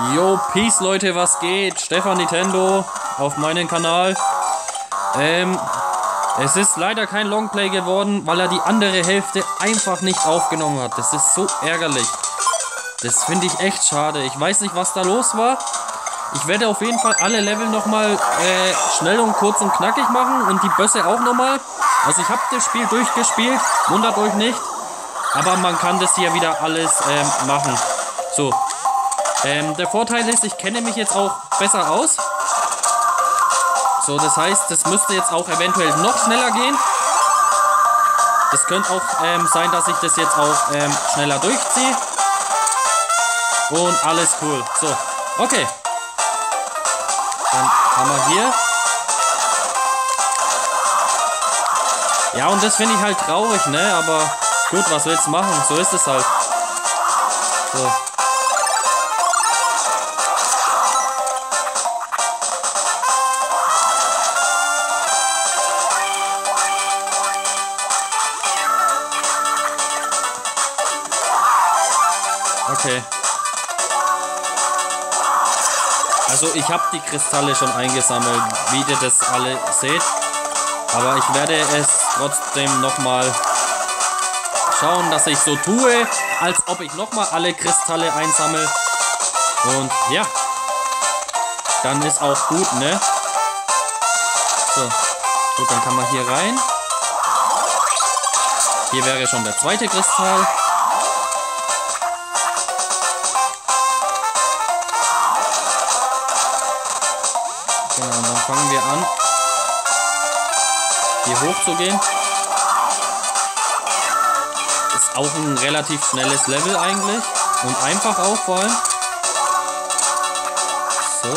Yo, Peace Leute, was geht? Stefan Nintendo auf meinem Kanal. Es ist leider kein Longplay geworden, weil er die andere Hälfte einfach nicht aufgenommen hat. Das ist so ärgerlich. Das finde ich echt schade. Ich weiß nicht, was da los war. Ich werde auf jeden Fall alle Level nochmal schnell und kurz und knackig machen und die Bösse auch nochmal. Also ich habe das Spiel durchgespielt, wundert euch nicht. Aber man kann das hier wieder alles machen. So. Der Vorteil ist, ich kenne mich jetzt auch besser aus. So, das heißt, das müsste jetzt auch eventuell noch schneller gehen. Es könnte auch sein, dass ich das jetzt auch schneller durchziehe. Und alles cool. So, okay. Dann haben wir hier. Ja, und das finde ich halt traurig, ne? Aber gut, was willst du machen? So ist es halt. So. Okay. Also ich habe die Kristalle schon eingesammelt, wie ihr das alle seht. Aber ich werde es trotzdem nochmal schauen, dass ich so tue, als ob ich nochmal alle Kristalle einsammle. Und ja, dann ist auch gut, ne? So, gut, dann kann man hier rein. Hier wäre schon der zweite Kristall. Genau, und dann fangen wir an, hier hoch zu gehen. Ist auch ein relativ schnelles Level eigentlich. Und einfach auch vor allem. So.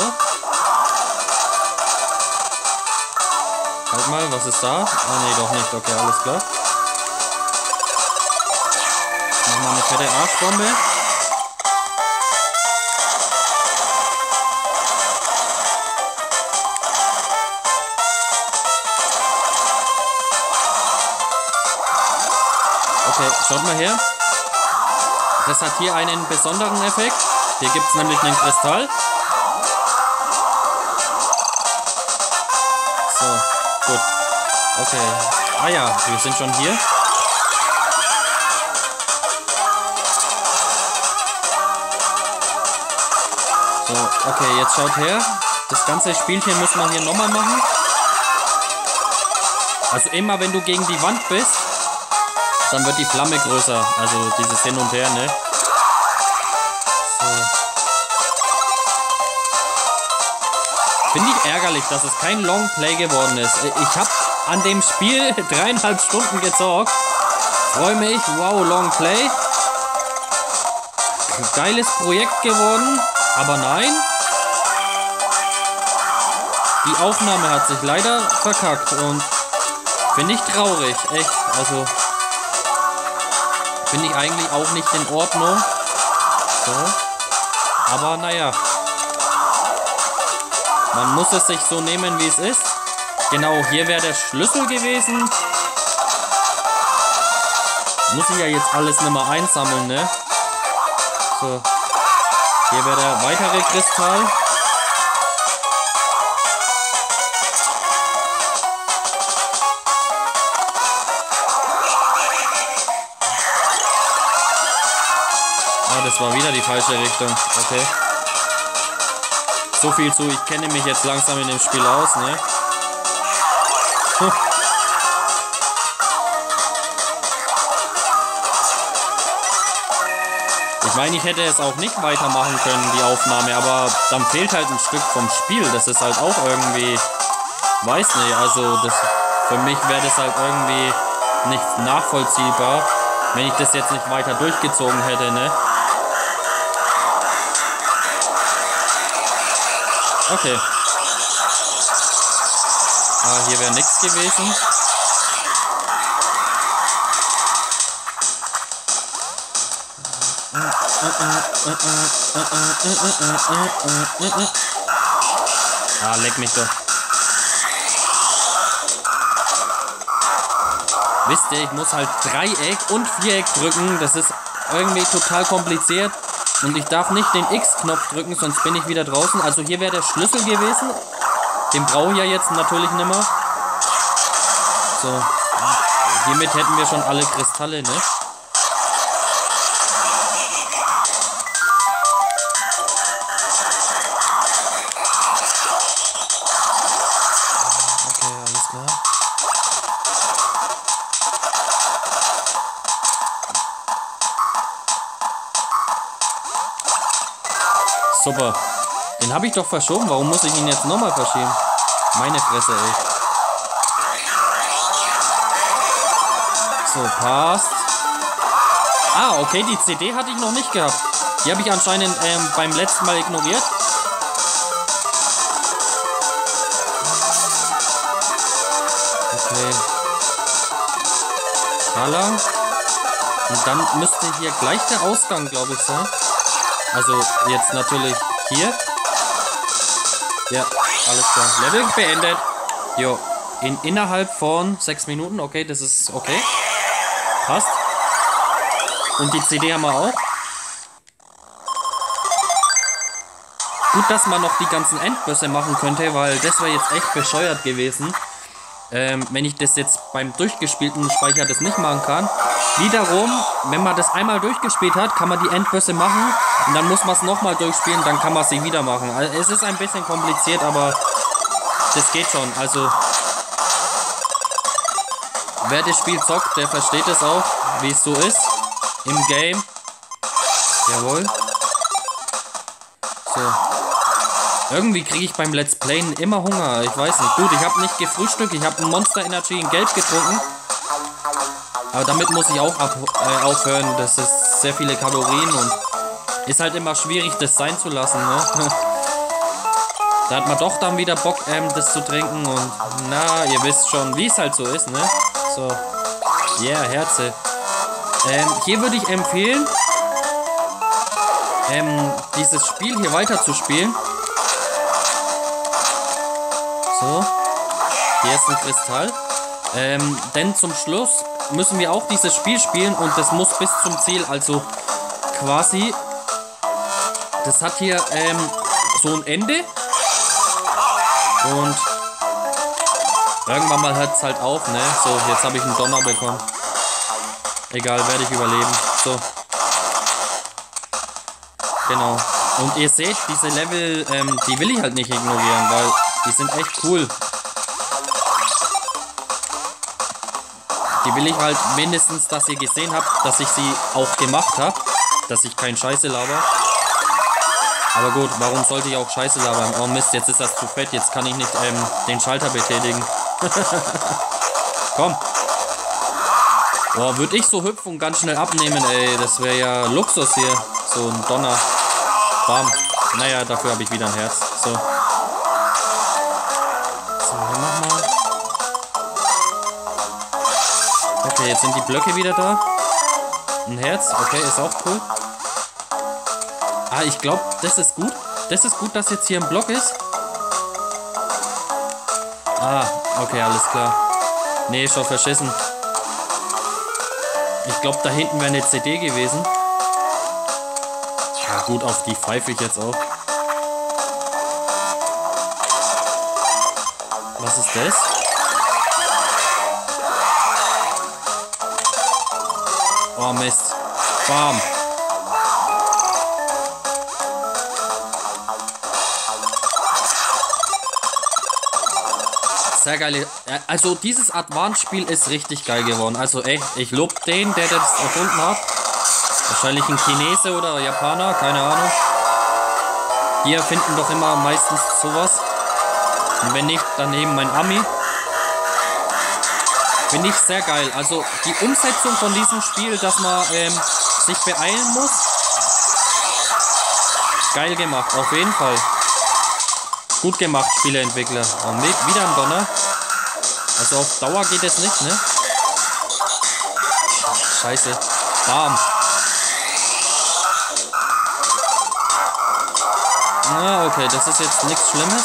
Halt mal, was ist da? Ah, nee, doch nicht. Okay, alles klar. Machen wir eine fette Arschbombe. Okay, schaut mal her. Das hat hier einen besonderen Effekt. Hier gibt es nämlich einen Kristall. So, gut. Okay. Ah ja, wir sind schon hier. So, okay, jetzt schaut her. Das ganze Spielchen muss man hier nochmal machen. Also immer wenn du gegen die Wand bist, dann wird die Flamme größer. Also dieses Hin und Her, ne? So. Finde ich ärgerlich, dass es kein Longplay geworden ist. Ich habe an dem Spiel 3,5 Stunden gezockt. Freue mich. Wow, Longplay. Geiles Projekt geworden. Aber nein. Die Aufnahme hat sich leider verkackt. Und finde ich traurig. Echt. Also finde ich eigentlich auch nicht in Ordnung. So. Aber naja. Man muss es sich so nehmen, wie es ist. Genau, hier wäre der Schlüssel gewesen. Muss ich ja jetzt alles nicht mehr einsammeln, ne? So. Hier wäre der weitere Kristall. Das war wieder die falsche Richtung. Okay. So viel zu, ich kenne mich jetzt langsam in dem Spiel aus, ne? Ich meine, ich hätte es auch nicht weitermachen können, die Aufnahme, aber dann fehlt halt ein Stück vom Spiel. Das ist halt auch irgendwie, weiß nicht, also das, für mich wäre das halt irgendwie nicht nachvollziehbar, wenn ich das jetzt nicht weiter durchgezogen hätte, ne? Okay. Ah, hier wäre nichts gewesen. Ah, leck mich doch. Wisst ihr, ich muss halt Dreieck und Viereck drücken. Das ist irgendwie total kompliziert. Und ich darf nicht den X-Knopf drücken, sonst bin ich wieder draußen. Also hier wäre der Schlüssel gewesen. Den brauche ich ja jetzt natürlich nicht mehr. So. Hiermit hätten wir schon alle Kristalle, ne? Okay, alles klar. Super. Den habe ich doch verschoben. Warum muss ich ihn jetzt nochmal verschieben? Meine Fresse, ey. So, passt. Ah, okay, die CD hatte ich noch nicht gehabt. Die habe ich anscheinend beim letzten Mal ignoriert. Okay. Da lang. Und dann müsste hier gleich der Ausgang, glaube ich, sein. Also jetzt natürlich hier. Ja, alles klar. Level beendet. Jo. Innerhalb von 6 Minuten. Okay, das ist okay. Passt. Und die CD haben wir auch. Gut, dass man noch die ganzen Endbösse machen könnte, weil das wäre jetzt echt bescheuert gewesen. Wenn ich das jetzt beim durchgespielten Speicher das nicht machen kann. Wiederum, wenn man das einmal durchgespielt hat, kann man die Endbösse machen und dann muss man es nochmal durchspielen, dann kann man sie wieder machen. Also es ist ein bisschen kompliziert, aber das geht schon. Also wer das Spiel zockt, der versteht es auch, wie es so ist im Game. Jawohl. So. Irgendwie kriege ich beim Let's Playen immer Hunger. Ich weiß nicht. Gut, ich habe nicht gefrühstückt. Ich habe ein Monster Energy in Gelb getrunken. Aber damit muss ich auch aufhören. Das ist sehr viele Kalorien und ist halt immer schwierig, das sein zu lassen. Ne? Da hat man doch dann wieder Bock, das zu trinken. Und na, ihr wisst schon, wie es halt so ist. Ne? So. Yeah, Herze. Hier würde ich empfehlen, dieses Spiel hier weiter zu spielen. So, hier ist ein Kristall. Denn zum Schluss müssen wir auch dieses Spiel spielen und das muss bis zum Ziel, also quasi, das hat hier so ein Ende und irgendwann mal hört es halt auf, ne? So, jetzt habe ich einen Donner bekommen. Egal, werde ich überleben. So. Genau. Und ihr seht, diese Level, die will ich halt nicht ignorieren, weil die sind echt cool. Die will ich halt mindestens, dass ihr gesehen habt, dass ich sie auch gemacht habe. Dass ich kein Scheiße laber. Aber gut, warum sollte ich auch Scheiße labern? Oh Mist, jetzt ist das zu fett. Jetzt kann ich nicht den Schalter betätigen. Komm. Boah, würde ich so hüpfen und ganz schnell abnehmen, ey. Das wäre ja Luxus hier. So ein Donner. Bam. Naja, dafür habe ich wieder ein Herz. So. So, dann mach mal. Okay, jetzt sind die Blöcke wieder da. Ein Herz. Okay, ist auch cool. Ah, ich glaube, das ist gut. Das ist gut, dass jetzt hier ein Block ist. Ah, okay, alles klar. Nee, schon verschissen. Ich glaube, da hinten wäre eine CD gewesen. Ja gut, auf die pfeife ich jetzt auch. Was ist das? Oh Mist. Bam. Sehr geil. Also dieses Advanced-Spiel ist richtig geil geworden. Also echt, ich lobe den, der das erfunden hat. Wahrscheinlich ein Chinese oder Japaner, keine Ahnung. Die erfinden doch immer meistens sowas. Und wenn nicht, dann eben mein Ami. Finde ich sehr geil. Also die Umsetzung von diesem Spiel, dass man sich beeilen muss. Geil gemacht, auf jeden Fall. Gut gemacht, Spieleentwickler. Und wieder ein Donner. Also auf Dauer geht es nicht, ne? Scheiße. Bam. Na, okay, das ist jetzt nichts Schlimmes.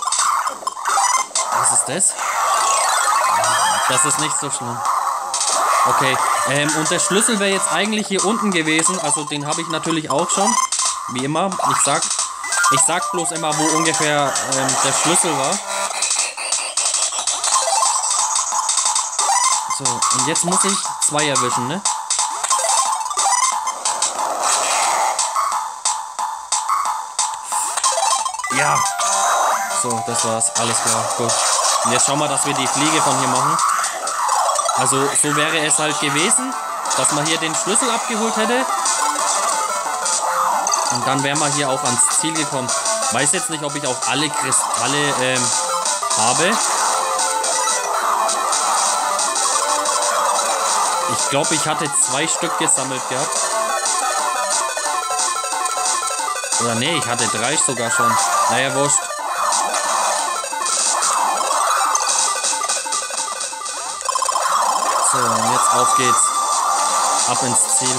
Was ist das? Das ist nicht so schlimm. Okay, und der Schlüssel wäre jetzt eigentlich hier unten gewesen. Also den habe ich natürlich auch schon. Wie immer. Ich sag bloß immer, wo ungefähr der Schlüssel war. So, und jetzt muss ich 2 erwischen, ne? Ja. So, das war's. Alles klar. Gut. Und jetzt schauen wir, dass wir die Fliege von hier machen. Also, so wäre es halt gewesen, dass man hier den Schlüssel abgeholt hätte. Und dann wären wir hier auch ans Ziel gekommen. Weiß jetzt nicht, ob ich auch alle Kristalle habe. Ich glaube, ich hatte 2 Stück gesammelt gehabt. Oder nee, ich hatte 3 sogar schon. Naja, wurscht. So, und jetzt auf geht's. Ab ins Ziel.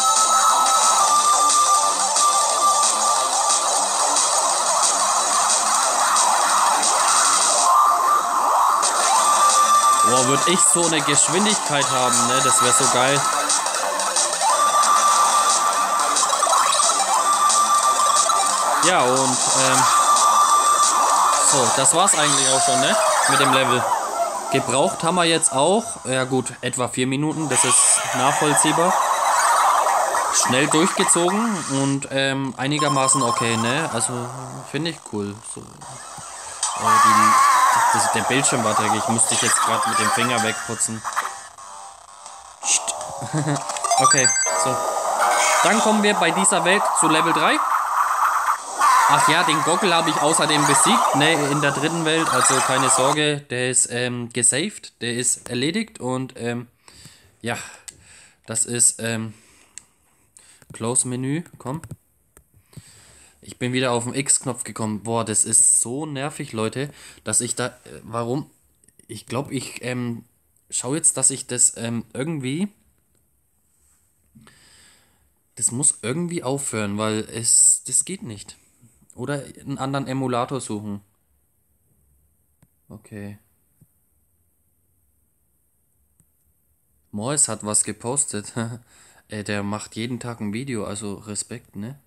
Boah, würde ich so eine Geschwindigkeit haben, ne? Das wäre so geil. Ja, und so, das war's eigentlich auch schon, ne? Mit dem Level. Gebraucht haben wir jetzt auch, ja gut, etwa 4 Minuten, das ist nachvollziehbar. Schnell durchgezogen und einigermaßen okay, ne? Also, finde ich cool. So, der Bildschirm war dreckig, musste ich jetzt gerade mit dem Finger wegputzen. Okay, so. Dann kommen wir bei dieser Welt zu Level 3. Ach ja, den Gockel habe ich außerdem besiegt, ne, in der 3. Welt, also keine Sorge, der ist gesaved, der ist erledigt und ja, das ist Close Menü, komm. Ich bin wieder auf den X-Knopf gekommen. Boah, das ist so nervig, Leute, dass ich da, warum? Ich glaube, ich schaue jetzt, dass ich das irgendwie, das muss irgendwie aufhören, weil das geht nicht. Oder einen anderen Emulator suchen. Okay. Mois hat was gepostet. Der macht jeden Tag ein Video, also Respekt, ne?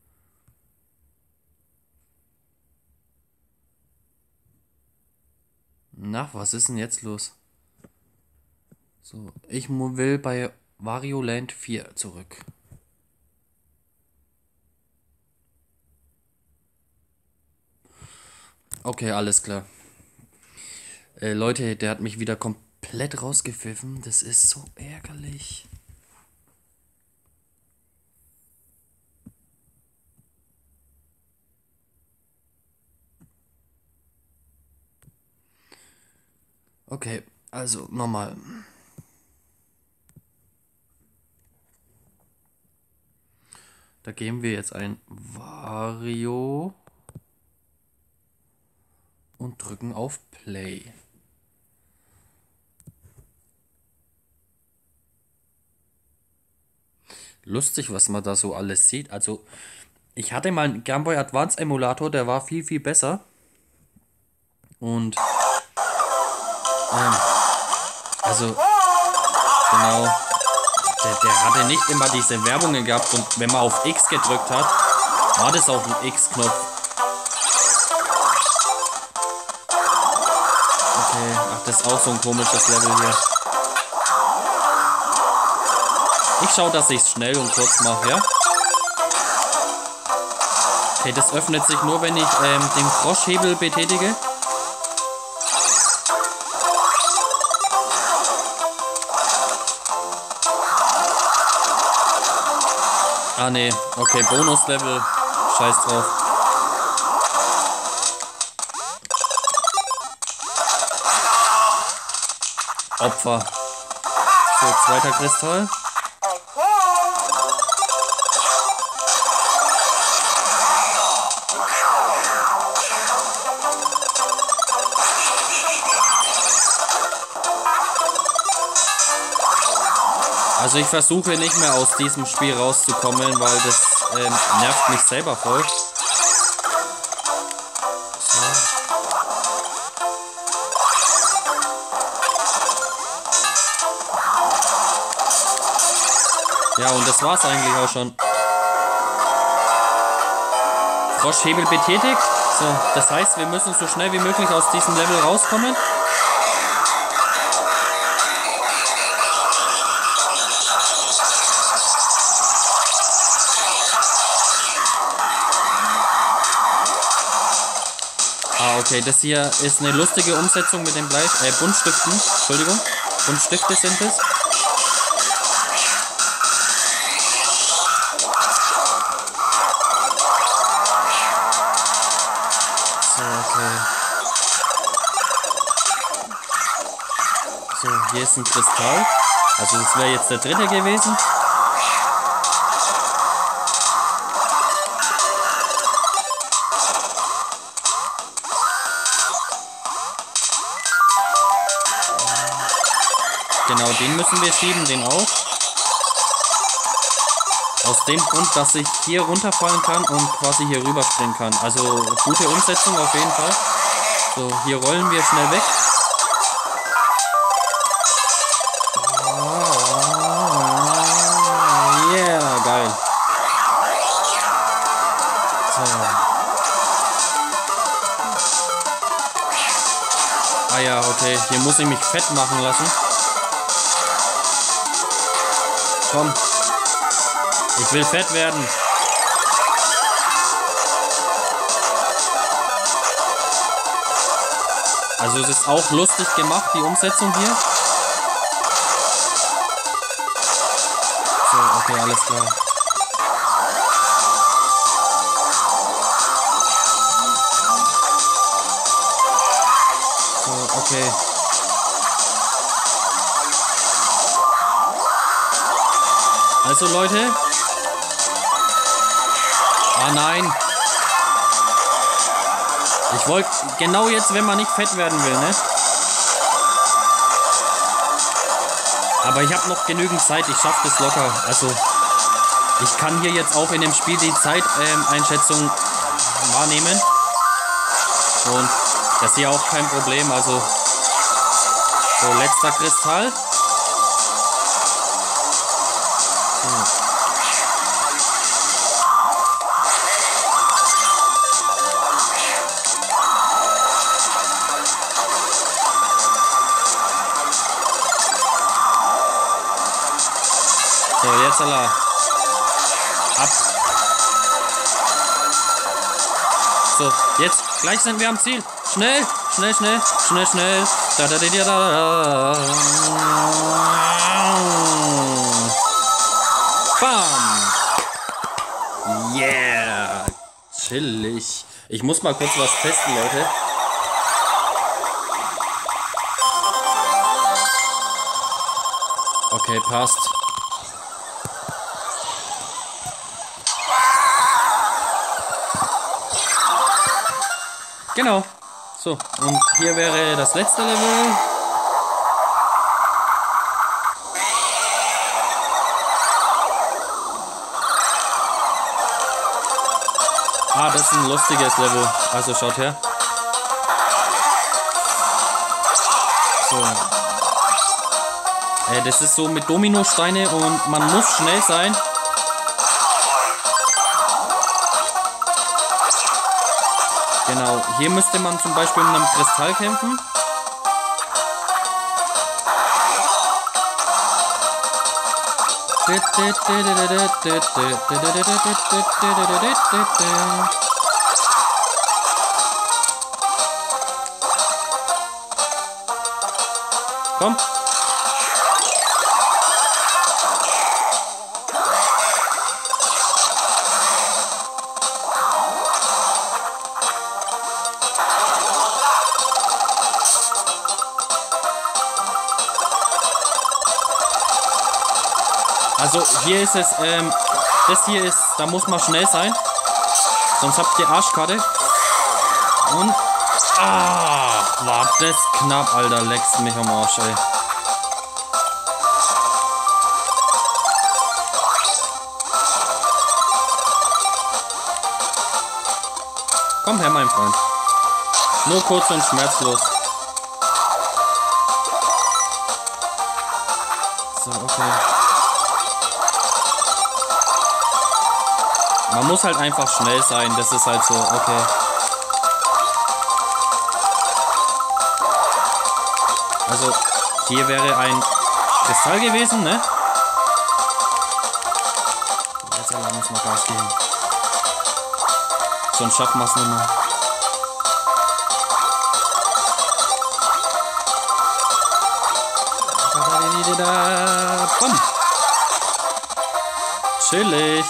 Na, was ist denn jetzt los? So, ich will bei Wario Land 4 zurück. Okay, alles klar. Leute, der hat mich wieder komplett rausgepfiffen. Das ist so ärgerlich. Okay, also nochmal. Da geben wir jetzt ein Wario und drücken auf Play. Lustig, was man da so alles sieht. Also, ich hatte mal einen Game Boy Advance Emulator, der war viel, viel besser. Und, also, genau, der hatte nicht immer diese Werbungen gehabt. Und wenn man auf X gedrückt hat, war das auch ein X-Knopf. Okay, ach, das ist auch so ein komisches Level hier. Ich schaue, dass ich es schnell und kurz mache, ja? Okay, das öffnet sich nur, wenn ich den Froschhebel betätige. Ah, nee. Okay, Bonuslevel. Scheiß drauf. Opfer. So, 2. Kristall. Also ich versuche nicht mehr aus diesem Spiel rauszukommen, weil das nervt mich selber voll. So. Ja, und das war's eigentlich auch schon. Froschhebel betätigt. So, das heißt, wir müssen so schnell wie möglich aus diesem Level rauskommen. Ah, okay, das hier ist eine lustige Umsetzung mit den Buntstiften. Entschuldigung, Buntstifte sind es. So, okay. So, hier ist ein Kristall. Also das wäre jetzt der dritte gewesen. Genau, den müssen wir schieben, den auch. Aus dem Grund, dass ich hier runterfallen kann und quasi hier rüberspringen kann. Also gute Umsetzung auf jeden Fall. So, hier rollen wir schnell weg. Yeah, geil. So. Ah ja, okay. Hier muss ich mich fett machen lassen. Komm. Ich will fett werden. Also es ist auch lustig gemacht, die Umsetzung hier. So, okay, alles klar. So, okay. Also Leute. Ah nein. Ich wollte genau jetzt, wenn man nicht fett werden will, ne? Aber ich habe noch genügend Zeit, ich schaffe das locker. Also ich kann hier jetzt auch in dem Spiel die Zeiteinschätzung wahrnehmen. Und das ist hier auch kein Problem. Also so, letzter Kristall. So. So, jetzt Allah. Ab. So, jetzt. Gleich sind wir am Ziel. Schnell, schnell, schnell, schnell, schnell. Da, da, da, da, da. Bam. Yeah. Chillig. Ich muss mal kurz was testen, Leute. Okay, passt. Genau. So, und hier wäre das letzte Level. Ah, das ist ein lustiges Level. Also schaut her. So. Das ist so mit Dominosteine und man muss schnell sein. Genau, hier müsste man zum Beispiel mit einem Kristall kämpfen. Komm. Also hier ist es, das hier ist, da muss man schnell sein, sonst habt ihr Arschkarte. Und, war das knapp, Alter, leckst mich am Arsch, ey. Komm her, mein Freund. Nur kurz und schmerzlos. So, okay. Man muss halt einfach schnell sein, das ist halt so, okay. Also, hier wäre ein Kristall gewesen, ne? Jetzt aber muss man Gas geben. Sonst schaffen wir es nicht mehr. Bam. Chillig.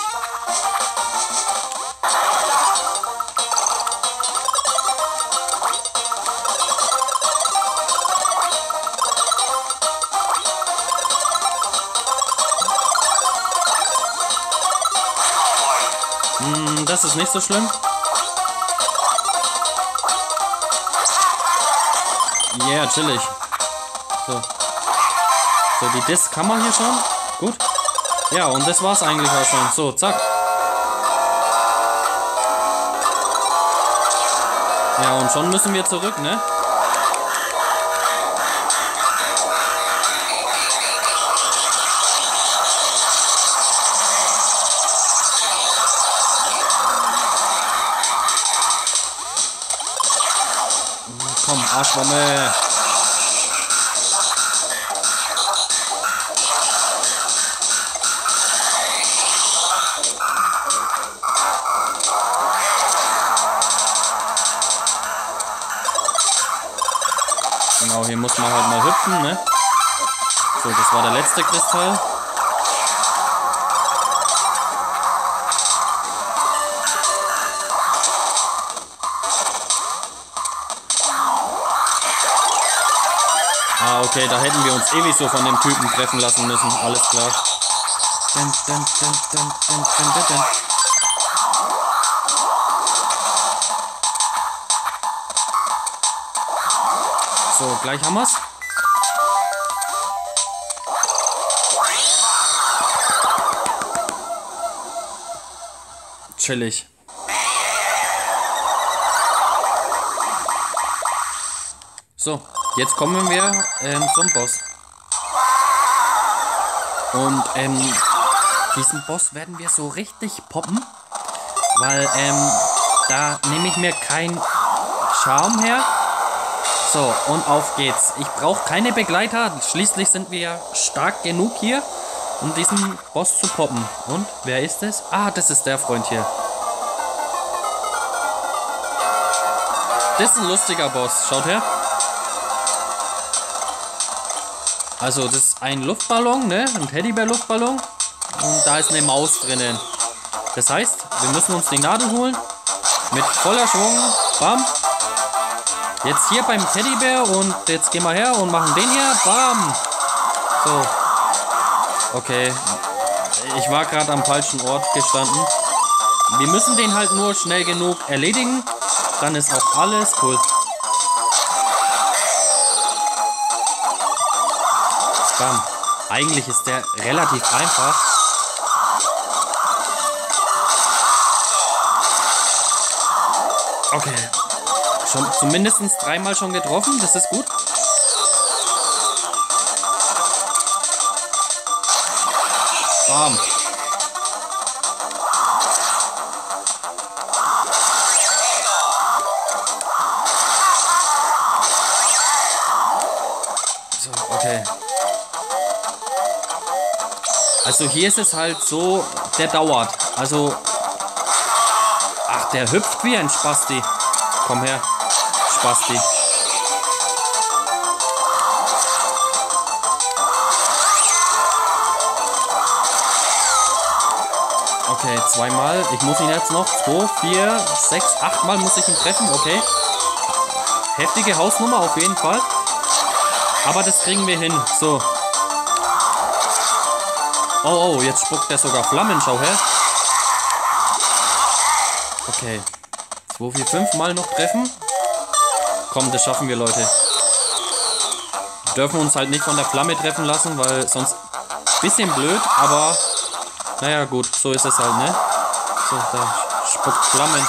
Das ist nicht so schlimm. Yeah, chillig. So. So, die Disc kann man hier schon. Gut. Ja, und das war's eigentlich auch schon. So, zack. Ja, und schon müssen wir zurück, ne? Komm, Arschwumme. Genau, hier muss man halt mal hüpfen, ne? So, das war der letzte Kristall. Ah, okay, da hätten wir uns ewig so von dem Typen treffen lassen müssen. Alles klar. So, gleich haben wir's. Chillig. So, jetzt kommen wir zum Boss. Und diesen Boss werden wir so richtig poppen. Weil da nehme ich mir keinen Charme her. So, und auf geht's. Ich brauche keine Begleiter. Schließlich sind wir ja stark genug hier, um diesen Boss zu poppen. Und wer ist es? Ah, das ist der Freund hier. Das ist ein lustiger Boss. Schaut her. Also, das ist ein Luftballon, ne? Ein Teddybär-Luftballon. Und da ist eine Maus drinnen. Das heißt, wir müssen uns die Nadel holen. Mit voller Schwung. Bam. Jetzt hier beim Teddybär und jetzt gehen wir her und machen den hier. Bam. So. Okay. Ich war gerade am falschen Ort gestanden. Wir müssen den halt nur schnell genug erledigen. Dann ist auch alles cool. Bam. Eigentlich ist der relativ einfach. Okay. Schon zumindest dreimal schon getroffen. Das ist gut. Bam. So, okay. Also hier ist es halt so, der dauert. Also, ach, der hüpft wie ein Spasti. Komm her, Spasti. Okay, zweimal. Ich muss ihn jetzt noch 2, 4, 6, 8 Mal muss ich ihn treffen. Okay. Heftige Hausnummer auf jeden Fall. Aber das kriegen wir hin. So. Oh, oh, jetzt spuckt er sogar Flammen. Schau her. Okay. 2, 4, 5 Mal noch treffen. Komm, das schaffen wir, Leute. Wir dürfen uns halt nicht von der Flamme treffen lassen, weil sonst ein bisschen blöd, aber naja, gut, so ist es halt, ne? So, da spuckt Flammen.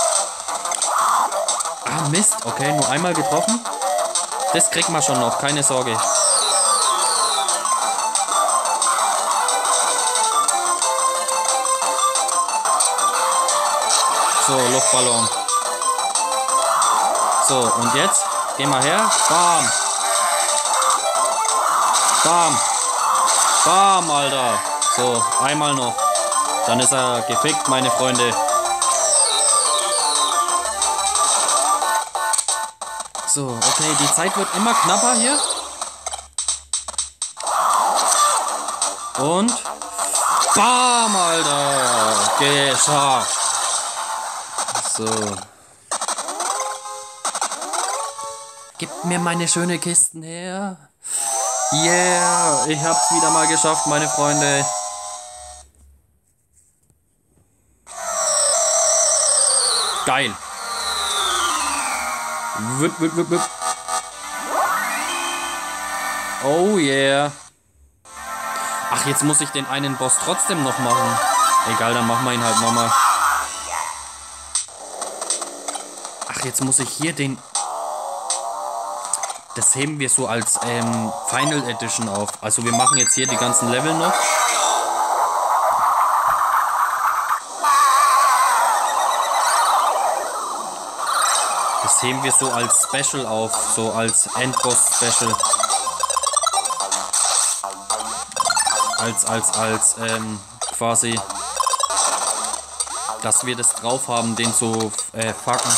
Ah, Mist. Okay, nur einmal getroffen. Das kriegt man schon noch, keine Sorge. So, Luftballon. So, und jetzt geh mal her. Bam. Bam. Bam, Alter. So, einmal noch. Dann ist er gefickt, meine Freunde. So, okay, die Zeit wird immer knapper hier. Und bam, Alter. Geschafft. So. Gib mir meine schöne Kisten her. Yeah, ich hab's wieder mal geschafft, meine Freunde. Geil. Wupp, wupp, wupp, wupp. Oh yeah. Ach, jetzt muss ich den einen Boss trotzdem noch machen. Egal, dann machen wir ihn halt nochmal. Ach, jetzt muss ich hier den... Das heben wir so als Final Edition auf. Also wir machen jetzt hier die ganzen Level noch. Das heben wir so als Special auf. So als Endboss Special. Als quasi, dass wir das drauf haben, den zu fucken.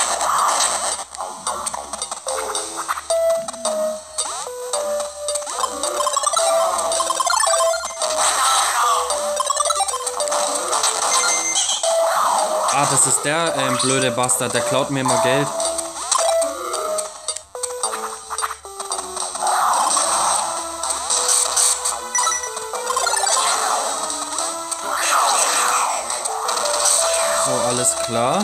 Ah, das ist der blöde Bastard, der klaut mir immer Geld. So, alles klar.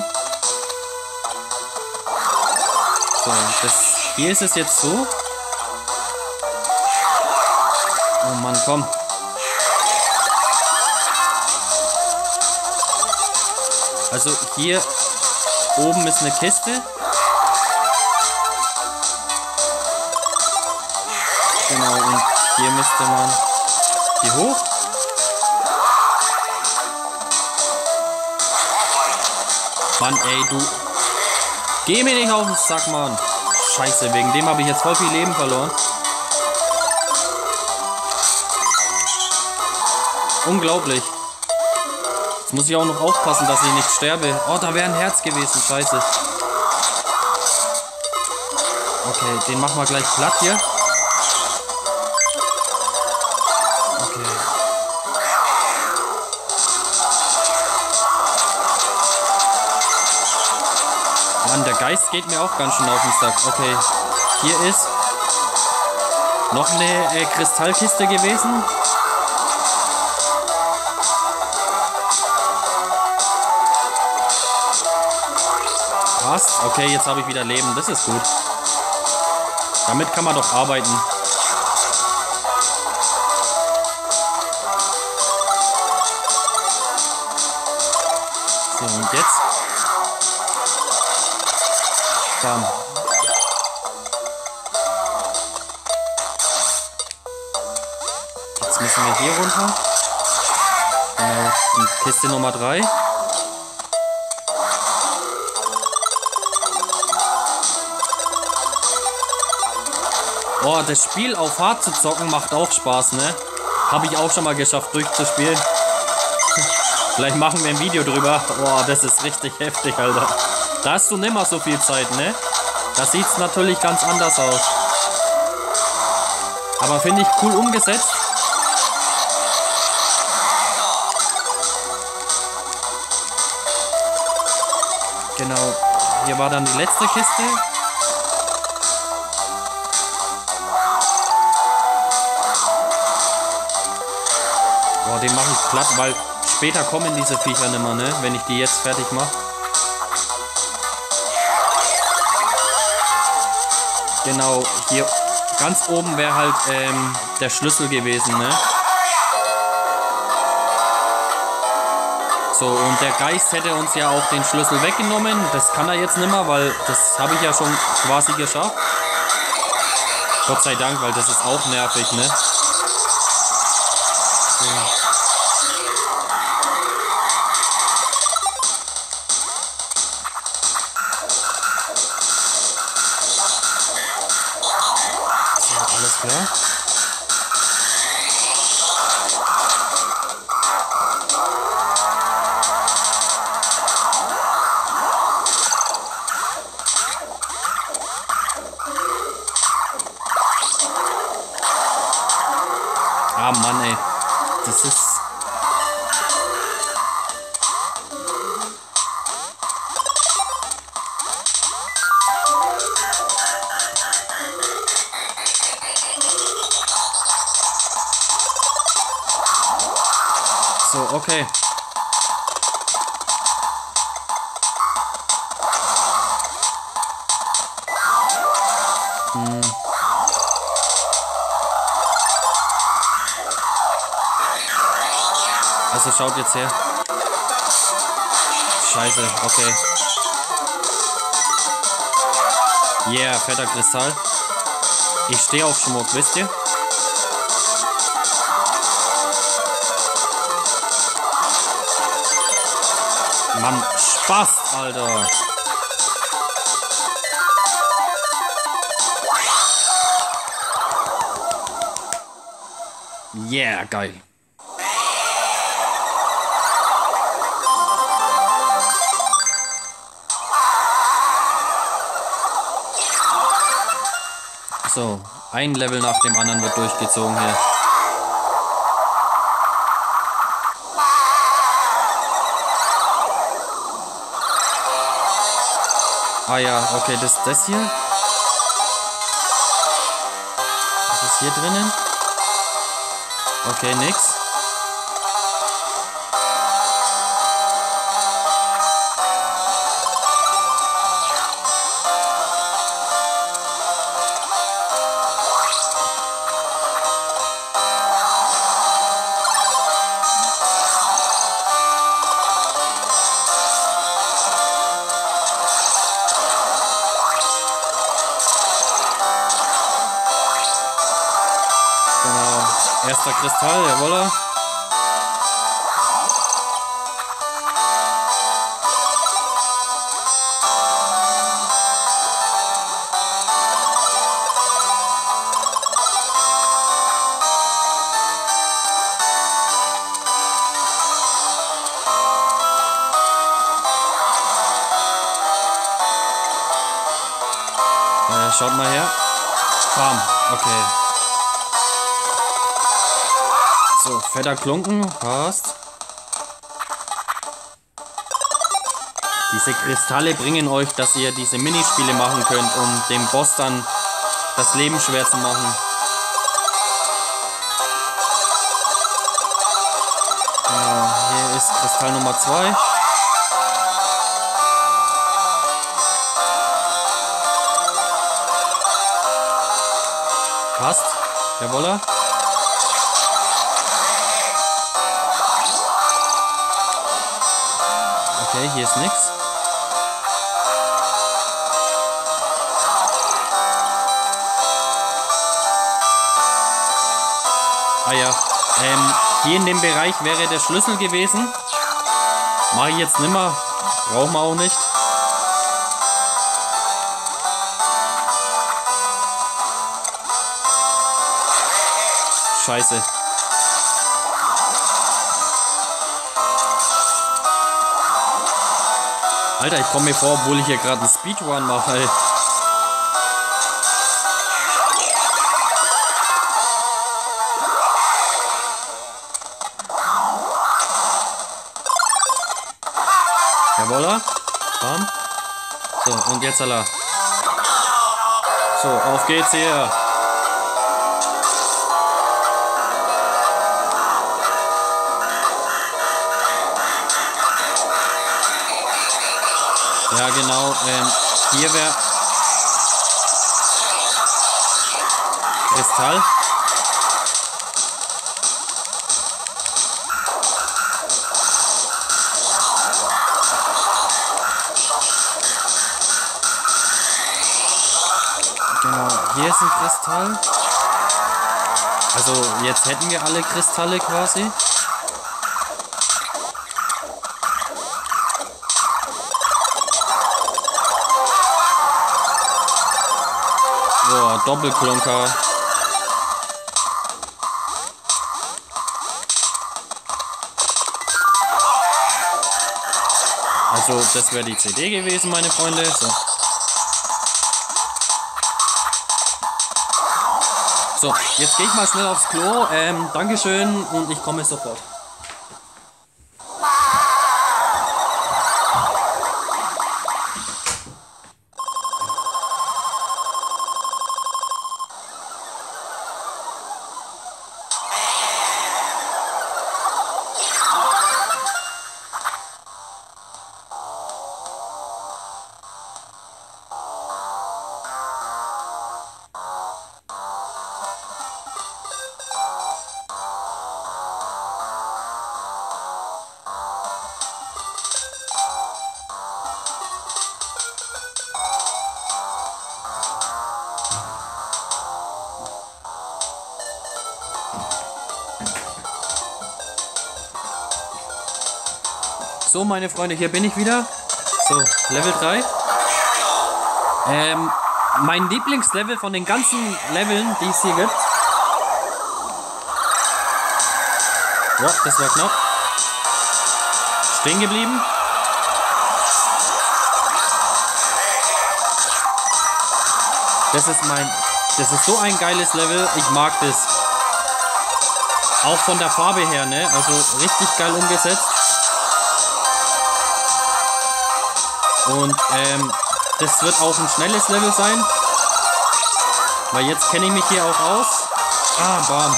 So, hier ist es jetzt so. Oh Mann, komm. Also hier oben ist eine Kiste. Genau, und hier müsste man hier hoch. Mann, ey, du. Geh mir nicht auf den Sack, Mann. Scheiße, wegen dem habe ich jetzt voll viel Leben verloren. Unglaublich. Jetzt muss ich auch noch aufpassen, dass ich nicht sterbe. Oh, da wäre ein Herz gewesen. Scheiße. Okay, den machen wir gleich platt hier. Okay. Mann, der Geist geht mir auch ganz schön auf den Sack. Okay, hier ist noch eine Kristallkiste gewesen. Passt. Okay, jetzt habe ich wieder Leben. Das ist gut. Damit kann man doch arbeiten. So, und jetzt? Bam. Jetzt müssen wir hier runter. Genau, Kiste Nummer 3. Oh, das Spiel auf hart zu zocken macht auch Spaß, ne? Habe ich auch schon mal geschafft durchzuspielen. Vielleicht machen wir ein Video drüber. Oh, das ist richtig heftig, Alter. Da hast du nimmer so viel Zeit, ne? Da sieht es natürlich ganz anders aus. Aber finde ich cool umgesetzt. Genau. Hier war dann die letzte Kiste. Boah, den mache ich platt, weil später kommen diese Viecher nicht mehr, ne? Wenn ich die jetzt fertig mache. Genau, hier ganz oben wäre halt der Schlüssel gewesen, ne? So, und der Geist hätte uns ja auch den Schlüssel weggenommen. Das kann er jetzt nicht mehr, weil das habe ich ja schon quasi geschafft. Gott sei Dank, weil das ist auch nervig, ne? So. Das ist... So, okay. Also schaut jetzt her. Scheiße, okay. Yeah, fetter Kristall. Ich stehe auf Schmuck, wisst ihr? Mann, Spaß, Alter. Yeah, geil. So, ein Level nach dem anderen wird durchgezogen hier. Ah ja, okay, das hier. Was ist hier drinnen? Okay, nix. Erster Kristall, jawohl. Schaut mal her. Bam, okay. So, fetter Klunken, passt. Diese Kristalle bringen euch, dass ihr diese Minispiele machen könnt, um dem Boss dann das Leben schwer zu machen. Genau, hier ist Kristall Nummer 2. Passt, jawohl. Okay, hier ist nichts. Ah ja, hier in dem Bereich wäre der Schlüssel gewesen. Mache ich jetzt nimmer. Brauchen wir auch nicht. Scheiße. Alter, ich komme mir vor, obwohl ich hier gerade einen Speedrun mache, ey. Jawohl. Bam. So, und jetzt Allah. So, auf geht's hier. Ja, genau. Hier wäre Kristall. Genau, hier ist ein Kristall. Also jetzt hätten wir alle Kristalle quasi. Boah, Doppelklunker. Also das wäre die CD gewesen, meine Freunde. So. So, jetzt gehe ich mal schnell aufs Klo. Dankeschön und ich komme sofort. So, meine Freunde, hier bin ich wieder. So, Level 3. Mein Lieblingslevel von den ganzen Leveln, die es hier gibt. Boah, das war knapp. Stehen geblieben. Das ist so ein geiles Level. Ich mag das. Auch von der Farbe her, ne? Also richtig geil umgesetzt. Und das wird auch ein schnelles Level sein. Weil jetzt kenne ich mich hier auch aus. Ah, bam.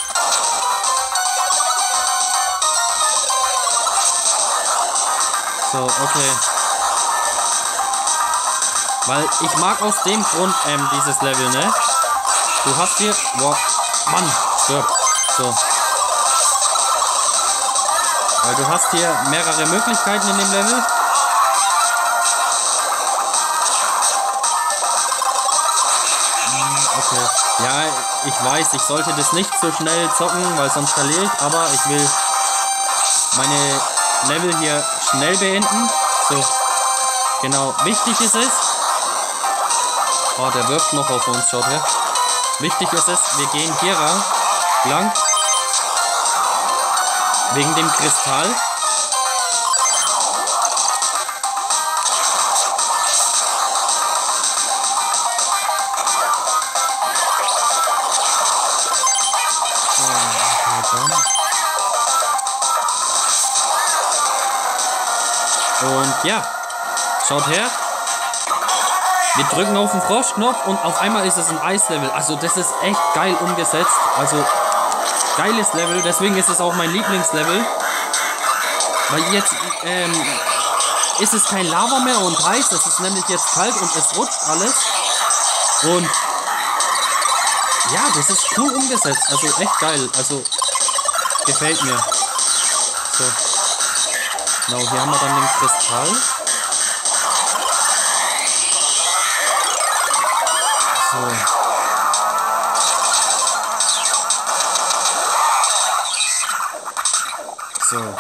So, okay. Weil ich mag aus dem Grund dieses Level, ne? Du hast hier... Boah, Mann, stirb. So. Weil du hast hier mehrere Möglichkeiten in dem Level. Okay. Ja, ich weiß, ich sollte das nicht so schnell zocken, weil sonst verliere ich, aber ich will meine Level hier schnell beenden. So, genau, wichtig ist es. Oh, der wirft noch auf uns, schaut her. Wichtig ist es, wir gehen hier lang. Wegen dem Kristall. Und ja, schaut her. Wir drücken auf den Froschknopf und auf einmal ist es ein Eislevel. Also das ist echt geil umgesetzt. Also geiles Level, deswegen ist es auch mein Lieblingslevel. Weil jetzt ist es kein Lava mehr und heiß. Es ist nämlich jetzt kalt und es rutscht alles. Und ja, das ist cool umgesetzt. Also echt geil. Also gefällt mir. So. Genau, hier haben wir dann den Kristall. So. So.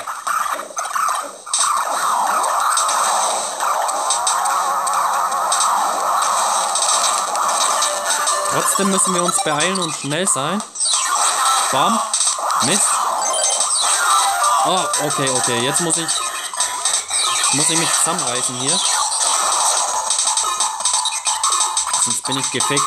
Trotzdem müssen wir uns beeilen und schnell sein. Bam. Mist. Oh, okay. Jetzt muss ich mich zusammenreißen hier. Sonst bin ich gefickt.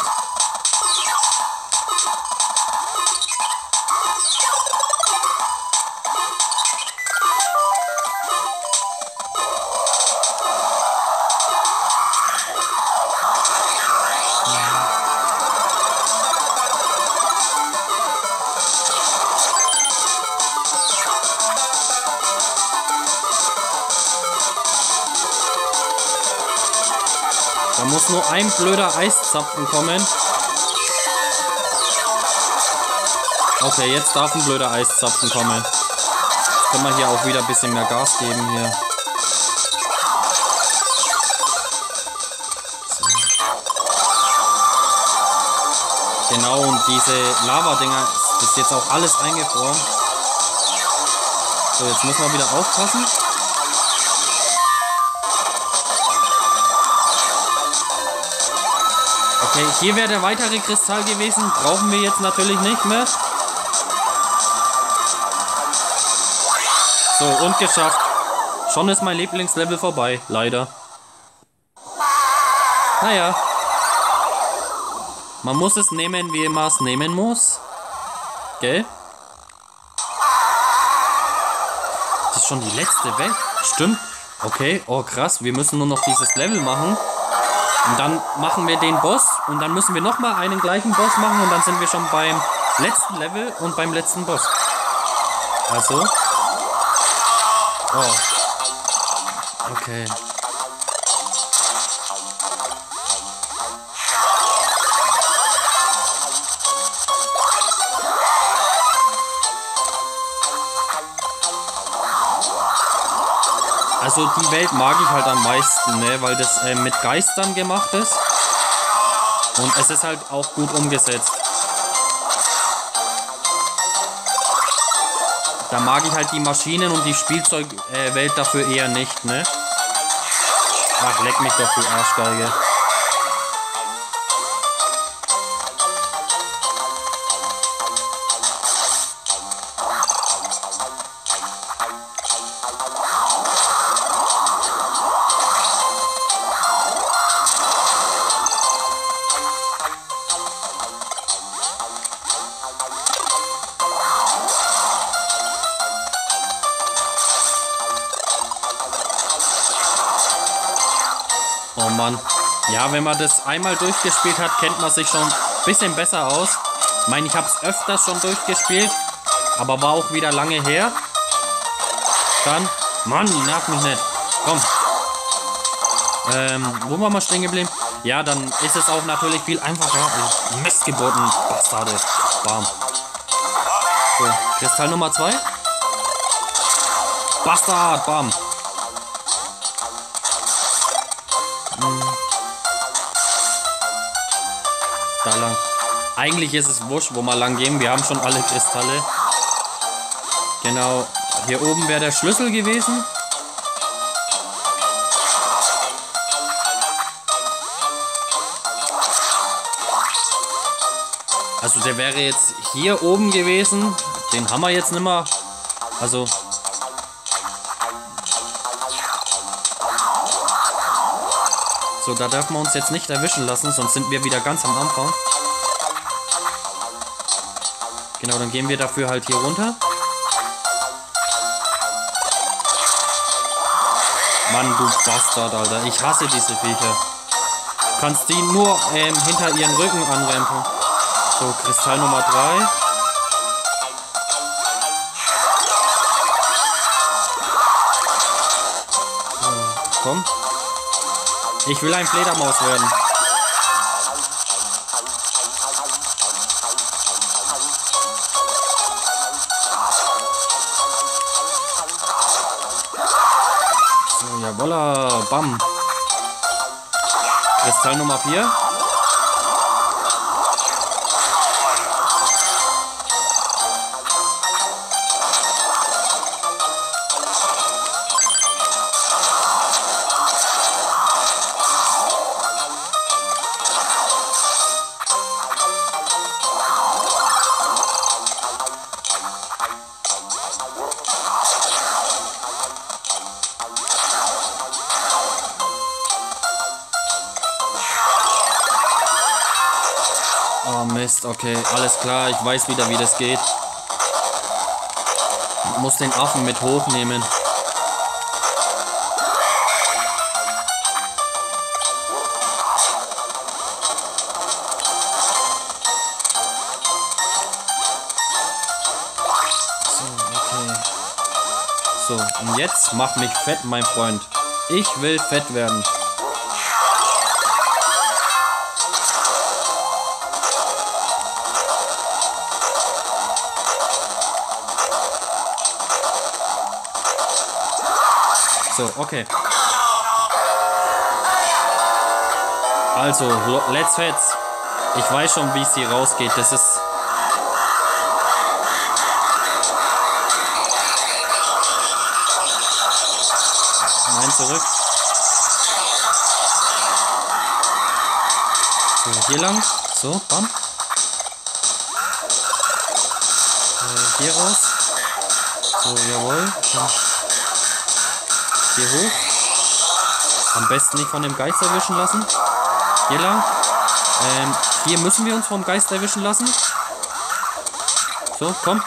Da muss nur ein blöder Eiszapfen kommen. Okay, jetzt darf ein blöder Eiszapfen kommen. Jetzt können wir hier auch wieder ein bisschen mehr Gas geben hier. So. Genau, und diese Lava-Dinger, das ist jetzt auch alles eingefroren. So, jetzt müssen wir wieder aufpassen. Okay, hier wäre der weitere Kristall gewesen. Brauchen wir jetzt natürlich nicht mehr. So, und geschafft. Schon ist mein Lieblingslevel vorbei. Leider. Naja. Man muss es nehmen, wie man es nehmen muss. Gell? Das ist schon die letzte Welt. Stimmt. Okay, oh krass. Wir müssen nur noch dieses Level machen. Und dann machen wir den Boss. Und dann müssen wir nochmal einen gleichen Boss machen. Und dann sind wir schon beim letzten Level und beim letzten Boss. Also. Oh. Okay. Also die Welt mag ich halt am meisten, ne? Weil das mit Geistern gemacht ist. Und es ist halt auch gut umgesetzt. Da mag ich halt die Maschinen und die Spielzeugwelt dafür eher nicht, ne? Ach, leck mich doch, die Arschgeige. Oh Mann. Ja, wenn man das einmal durchgespielt hat, kennt man sich schon ein bisschen besser aus. Ich meine, ich habe es öfters schon durchgespielt, aber war auch wieder lange her. Dann, Mann, nervt mich nicht. Komm. Wo waren wir stehen geblieben? Ja, dann ist es auch natürlich viel einfacher. Mistgeburten, Bastarde. Bam. So, Kristall Nummer 2. Bastard, bam. Da lang. Eigentlich ist es wurscht, wo wir lang gehen. Wir haben schon alle Kristalle. Genau. Hier oben wäre der Schlüssel gewesen. Also der wäre jetzt hier oben gewesen. Den haben wir jetzt nicht mehr. Also... So, da darf man uns jetzt nicht erwischen lassen, sonst sind wir wieder ganz am Anfang. Genau, dann gehen wir dafür halt hier runter. Mann, du Bastard, Alter. Ich hasse diese Viecher. Du kannst die nur hinter ihren Rücken anrempeln. So, Kristall Nummer 3. So, komm. Ich will ein Fledermaus werden. So, jawolla, bam. Kristall Nummer 4. Oh Mist, okay, alles klar, ich weiß wieder, wie das geht. Ich muss den Affen mit hochnehmen. So, okay. So, und jetzt mach mich fett, mein Freund. Ich will fett werden. So, okay. Also, let's fetz. Ich weiß schon, wie es hier rausgeht. Das ist... Nein, zurück. So, hier lang. So, bam. Hier raus. So, jawohl. Hier hoch. Am besten nicht von dem Geist erwischen lassen. Hier lang. Hier müssen wir uns vom Geist erwischen lassen. So, komm.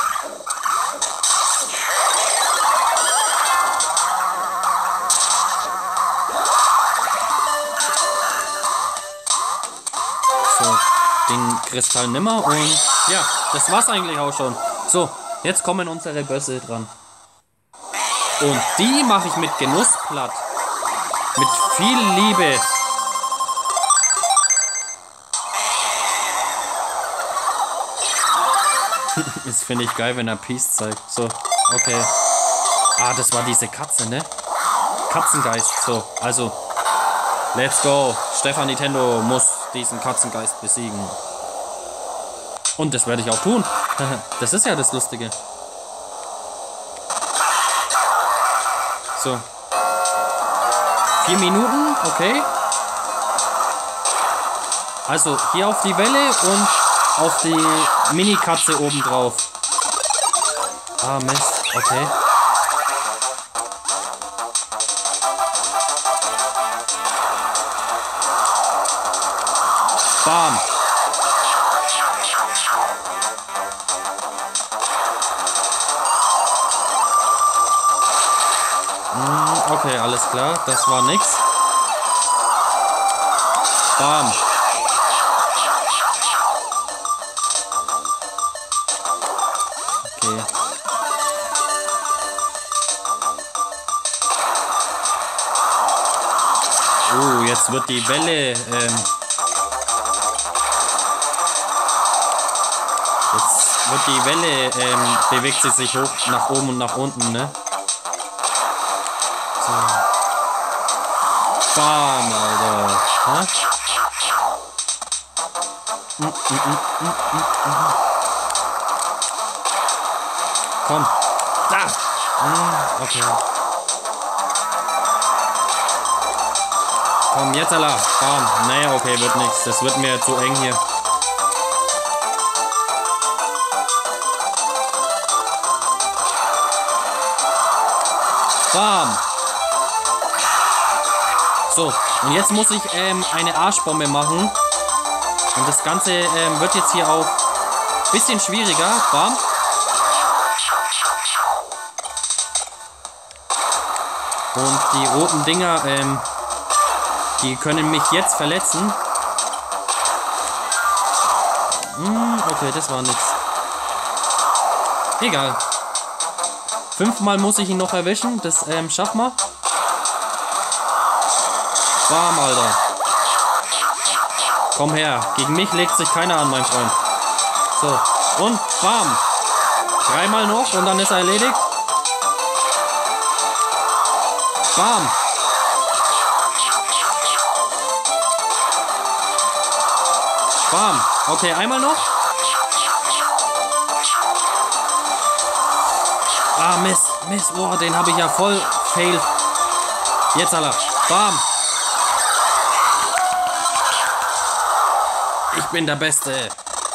So, den Kristall nimmer und ja, das war's eigentlich auch schon. So, jetzt kommen unsere Bösse dran. Und die mache ich mit Genuss platt. Mit viel Liebe. Das finde ich geil, wenn er Peace zeigt. So, okay. Ah, das war diese Katze, ne? Katzengeist. So, also. Let's go. Stefan Nintendo muss diesen Katzengeist besiegen. Und das werde ich auch tun. Das ist ja das Lustige. So. 4 Minuten, okay. Also hier auf die Welle und auf die Mini-Katze oben drauf. Ah, Mist, okay. Bam. Okay, alles klar, das war nix. Bam. Okay. Jetzt wird die Welle jetzt wird die Welle bewegt sie sich hoch nach oben und nach unten, ne? So. Bam, Alter. Ha? Komm. Da. Okay. Komm, jetzt Allah. Bam. Naja, okay, wird nichts. Das wird mir zu eng hier. Bam. So, und jetzt muss ich eine Arschbombe machen. Und das Ganze wird jetzt hier auch ein bisschen schwieriger. Bam. Und die roten Dinger, die können mich jetzt verletzen. Okay, das war nichts. Egal. 5-mal muss ich ihn noch erwischen. Das schaffen wir. Bam, Alter. Komm her. Gegen mich legt sich keiner an, mein Freund. So. Und bam. 3-mal noch und dann ist er erledigt. Bam. Bam. Okay, einmal noch. Ah, Mist. Mist. Boah, den habe ich ja voll fail. Jetzt, Alter. Bam. Ich bin der Beste.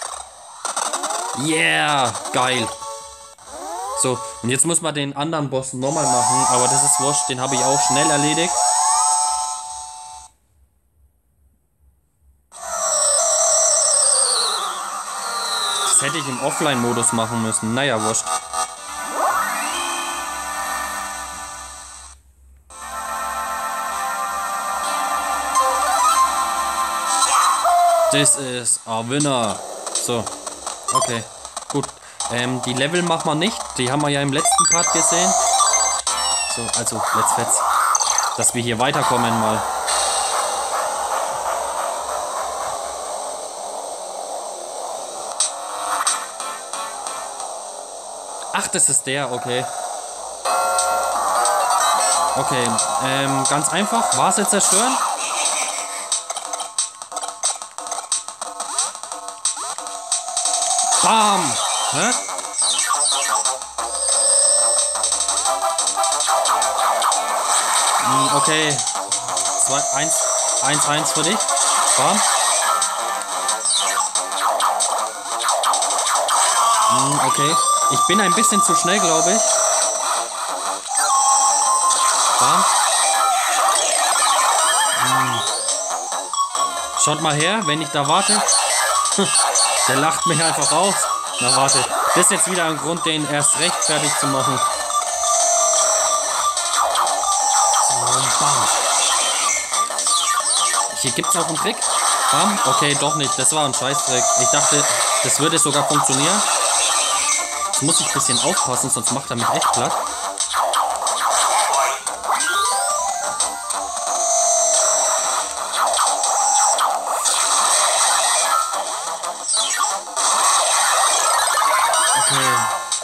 Yeah. Geil. So, und jetzt muss man den anderen Boss nochmal machen, aber das ist wurscht, den habe ich auch schnell erledigt. Das hätte ich im Offline-Modus machen müssen, naja, wurscht. This is a winner. So, okay, gut. Die Level machen wir nicht. Die haben wir ja im letzten Part gesehen. So, also, let's fetz. Dass wir hier weiterkommen mal. Ach, das ist der, okay. Okay, ganz einfach. Vase zerstören. Bam! Hä? Okay. 1-1 für dich. Bam. Okay. Ich bin ein bisschen zu schnell, glaube ich. Bam. Schaut mal her, wenn ich da warte. Der lacht mich einfach aus. Na warte, das ist jetzt wieder ein Grund, den erst recht fertig zu machen. So, bam. Hier gibt es auch einen Trick. Bam. Okay, doch nicht. Das war ein Scheißtrick. Ich dachte, das würde sogar funktionieren. Jetzt muss ich ein bisschen aufpassen, sonst macht er mich echt platt. Okay.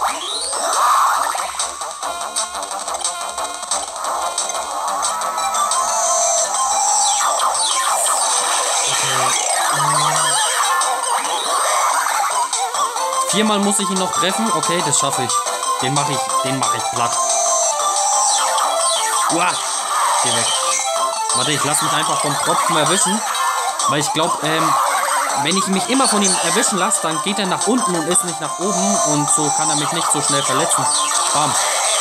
Viermal muss ich ihn noch treffen. Okay, das schaffe ich. Den mache ich platt. Uah, geh weg. Warte, ich lasse mich einfach vom Tropfen erwischen. Weil ich glaube, wenn ich mich immer von ihm erwischen lasse, dann geht er nach unten und ist nicht nach oben. Und so kann er mich nicht so schnell verletzen. Bam.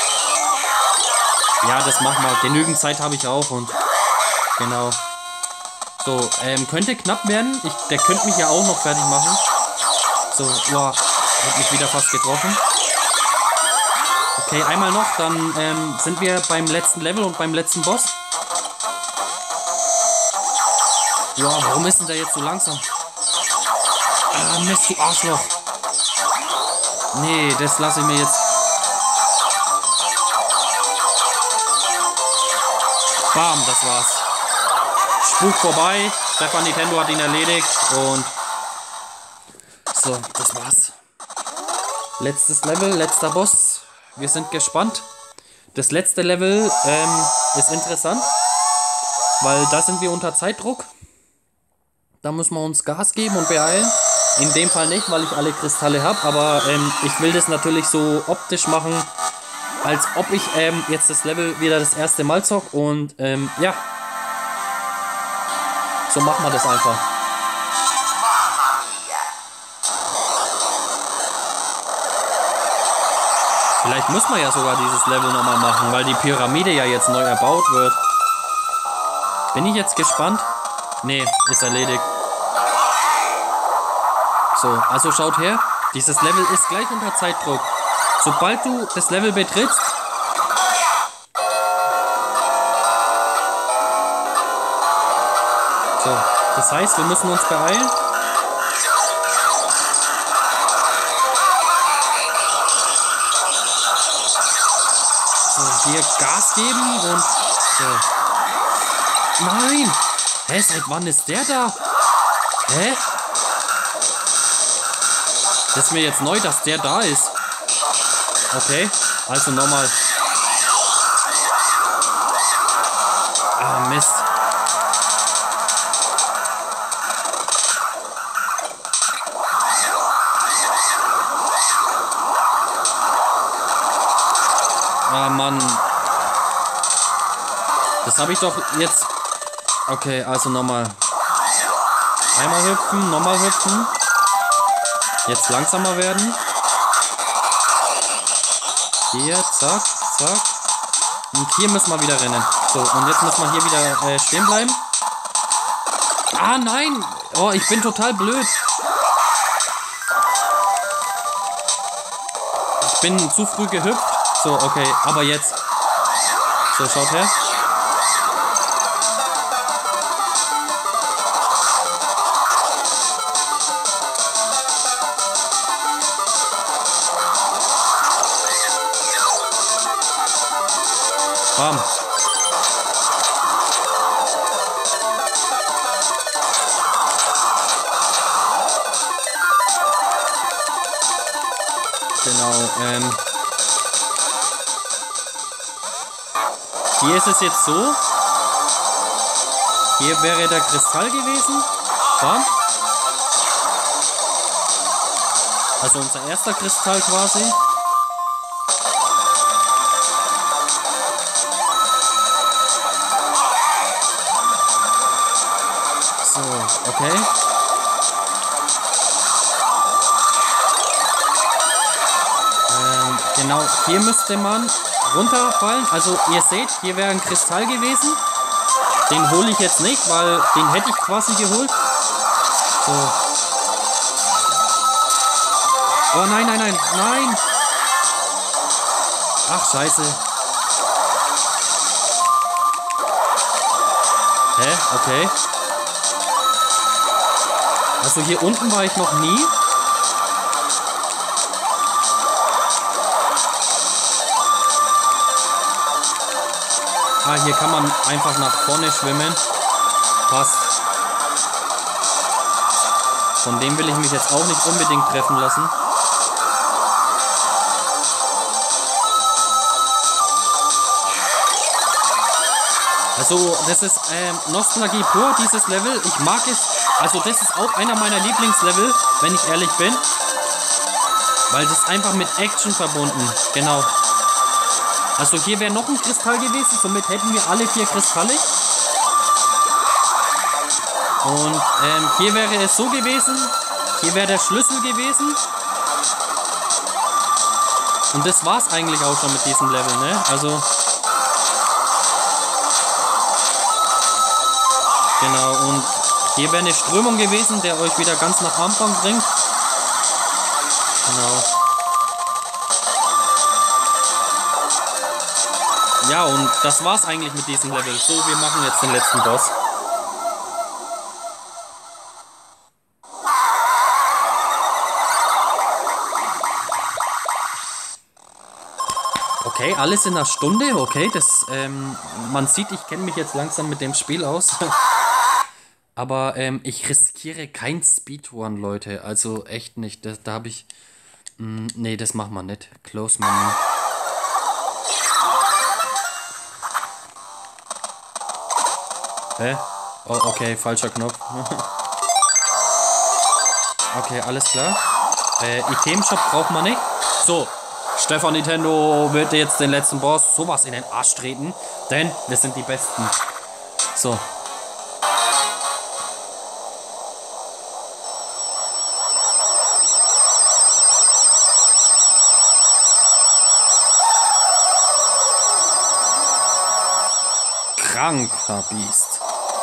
Ja, das machen wir. Genügend Zeit habe ich auch. Und genau. So, könnte knapp werden. Der könnte mich ja auch noch fertig machen. So, wow. Hat mich wieder fast getroffen. Okay, einmal noch. Dann sind wir beim letzten Level und beim letzten Boss. Wow, warum ist denn der jetzt so langsam? Ah, Mist, du Arschloch. Nee, das lasse ich mir jetzt. Bam, das war's. Spuk vorbei. Stefan Nintendo hat ihn erledigt. Und so, das war's. Letztes Level, letzter Boss. Wir sind gespannt. Das letzte Level ist interessant. Weil da sind wir unter Zeitdruck. Da müssen wir uns Gas geben und beeilen. In dem Fall nicht, weil ich alle Kristalle habe. Aber ich will das natürlich so optisch machen, als ob ich jetzt das Level wieder das erste Mal zock. Und ja. So machen wir das einfach. Vielleicht muss man ja sogar dieses Level nochmal machen, weil die Pyramide ja jetzt neu erbaut wird. Bin ich jetzt gespannt? Nee, ist erledigt. So, also schaut her. Dieses Level ist gleich unter Zeitdruck. Sobald du das Level betrittst, so, das heißt, wir müssen uns beeilen. So, hier Gas geben und so. Nein! Hä, seit wann ist der da? Hä? Das ist mir jetzt neu, dass der da ist. Okay, also nochmal. Ah, Mist. Ah, Mann. Das habe ich doch jetzt... Okay, also nochmal. Einmal hüpfen, nochmal hüpfen. Jetzt langsamer werden. Hier, zack, zack. Und hier müssen wir wieder rennen. So, und jetzt müssen wir hier wieder stehen bleiben. Ah, nein! Oh, ich bin total blöd. Ich bin zu früh gehüpft. So, okay, aber jetzt. So, schaut her. Bam. Genau, hier ist es jetzt so. Hier wäre der Kristall gewesen. Bam. Also unser erster Kristall quasi. So, okay. Genau, hier müsste man runterfallen. Also ihr seht, hier wäre ein Kristall gewesen. Den hole ich jetzt nicht, weil den hätte ich quasi geholt. So. Oh nein, nein, nein, nein! Ach, scheiße. Hä? Okay. Also hier unten war ich noch nie. Ah, hier kann man einfach nach vorne schwimmen. Passt. Von dem will ich mich jetzt auch nicht unbedingt treffen lassen. Also, das ist Nostalgie pur, dieses Level. Ich mag es. Also, das ist auch einer meiner Lieblingslevel, wenn ich ehrlich bin. Weil das einfach mit Action verbunden. Genau. Also, hier wäre noch ein Kristall gewesen. Somit hätten wir alle 4 Kristalle. Und hier wäre es so gewesen. Hier wäre der Schlüssel gewesen. Und das war's eigentlich auch schon mit diesem Level, ne? Also. Genau, und hier wäre eine Strömung gewesen, der euch wieder ganz nach Anfang bringt. Genau. Ja, und das war's eigentlich mit diesem Level. So, wir machen jetzt den letzten Boss. Okay, alles in einer Stunde. Okay, das, man sieht, ich kenne mich jetzt langsam mit dem Spiel aus. Aber ich riskiere kein Speedrun, Leute. Also echt nicht. Da habe ich... nee, das machen wir nicht. Close Menü. Hä? Oh, okay, falscher Knopf. Okay, alles klar. Itemshop braucht man nicht. So, Stefan Nintendo wird jetzt den letzten Boss sowas in den Arsch treten. Denn wir sind die Besten. So. Kranker Biest.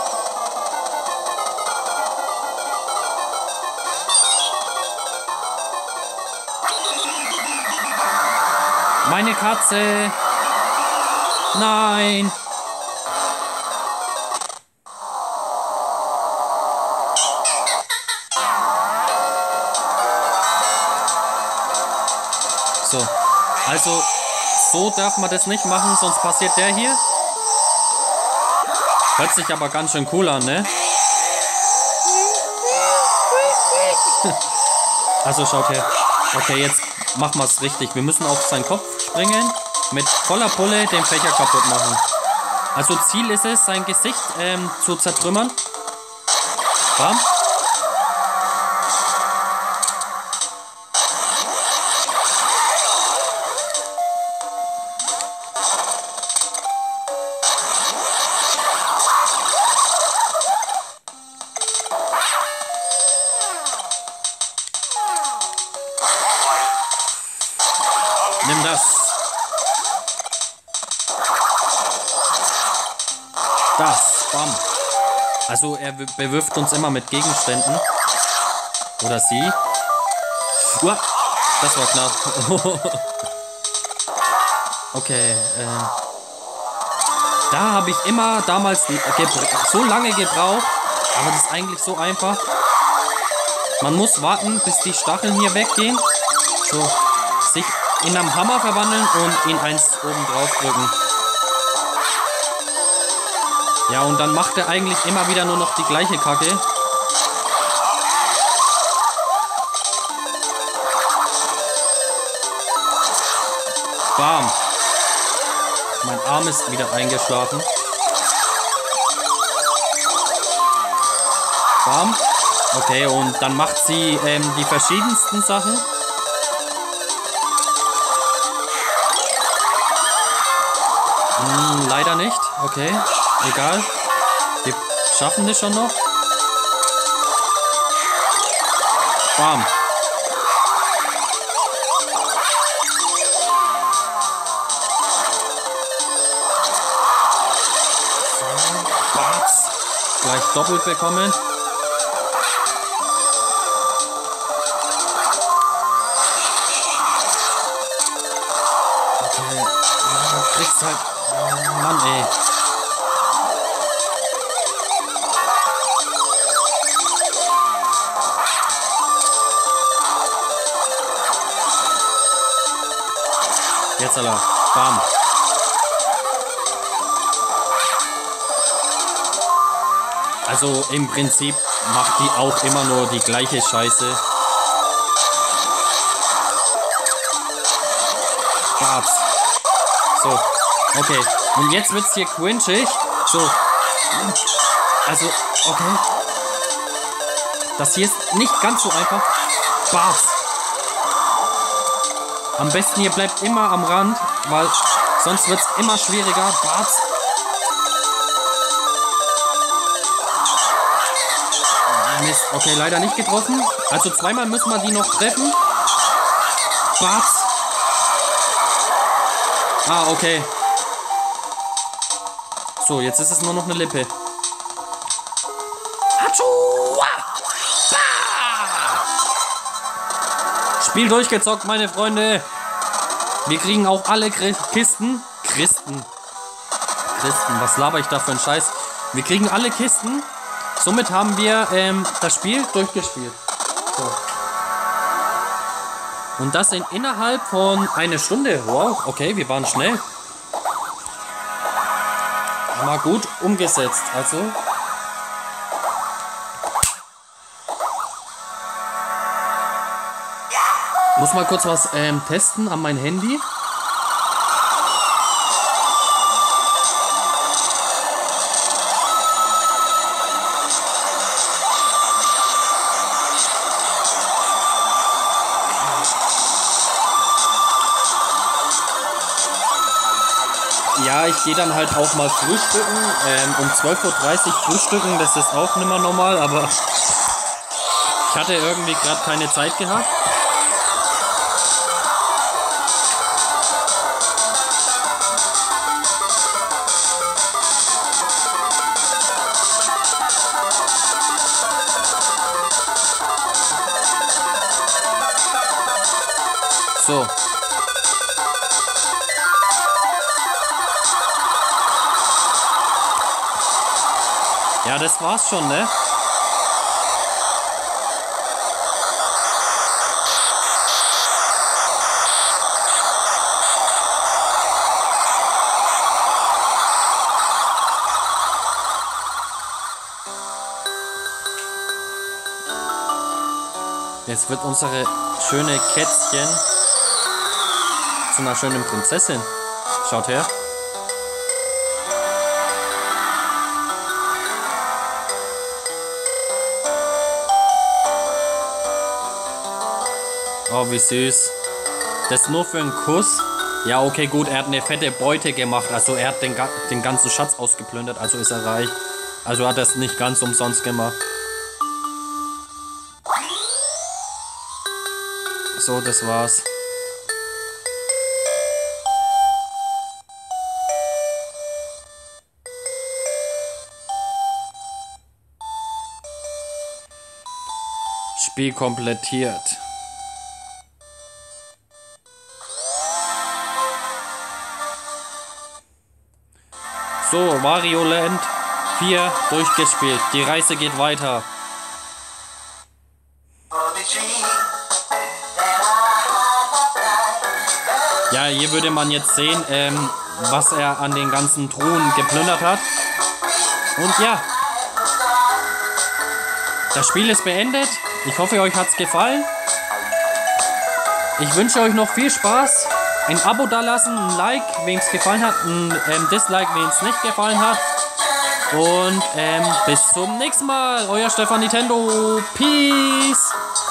Meine Katze. Nein. So. Also, so darf man das nicht machen, sonst passiert der hier. Hört sich aber ganz schön cool an, ne? Also schaut her. Okay, jetzt machen wir es richtig. Wir müssen auf seinen Kopf springen. Mit voller Pulle den Fächer kaputt machen. Also Ziel ist es, sein Gesicht zu zertrümmern. Bam. Nimm das. Das. Bam. Also er bewirft uns immer mit Gegenständen. Oder sie. Uah, das war knapp. Okay. Da habe ich immer damals so lange gebraucht. Aber das ist eigentlich so einfach. Man muss warten, bis die Stacheln hier weggehen. So. Sich in einem Hammer verwandeln und ihn eins oben drauf drücken. Ja, und dann macht er eigentlich immer wieder nur noch die gleiche Kacke. Bam. Mein Arm ist wieder eingeschlafen. Bam. Okay, und dann macht sie die verschiedensten Sachen. Leider nicht. Okay, egal. Wir schaffen das schon noch. Bam. So, Batz. Gleich doppelt bekommen. Du kriegst halt... Oh Mann, ey. Jetzt Allah. Bam. Also im Prinzip macht die auch immer nur die gleiche Scheiße. Bart's. So, okay. Und jetzt wird's hier quinchig. So. Also, okay. Das hier ist nicht ganz so einfach. Bart's. Am besten ihr bleibt immer am Rand, weil sonst wird's immer schwieriger. Bart's. Mist. Okay, leider nicht getroffen. Also zweimal müssen wir die noch treffen. Bart's. Ah, okay. So, jetzt ist es nur noch eine Lippe. Spiel durchgezockt, meine Freunde. Wir kriegen auch alle Kisten. Christen, was laber ich da für einen Scheiß? Wir kriegen alle Kisten. Somit haben wir das Spiel durchgespielt. So. Und das innerhalb von einer Stunde. Wow, okay, wir waren schnell. Mal gut umgesetzt. Also. Muss mal kurz was testen an mein Handy. Ja, ich gehe dann halt auch mal frühstücken. Um 12:30 Uhr frühstücken, das ist auch nicht mehr normal, aber ich hatte irgendwie gerade keine Zeit gehabt. So. Ja, das war's schon, ne? Jetzt wird unsere schöne Kätzchen zu einer schönen Prinzessin. Schaut her. Oh, wie süß. Das nur für einen Kuss. Ja, okay, gut, er hat eine fette Beute gemacht. Also er hat den ganzen Schatz ausgeplündert. Also ist er reich. Also hat er es nicht ganz umsonst gemacht. So, das war's. Spiel komplettiert. So, Wario Land 4 durchgespielt. Die Reise geht weiter. Ja, hier würde man jetzt sehen, was er an den ganzen Truhen geplündert hat. Und ja, das Spiel ist beendet. Ich hoffe, euch hat es gefallen. Ich wünsche euch noch viel Spaß. Ein Abo dalassen, ein Like, wem es gefallen hat, ein Dislike, wem es nicht gefallen hat. Und bis zum nächsten Mal. Euer Stefan Nintendo. Peace.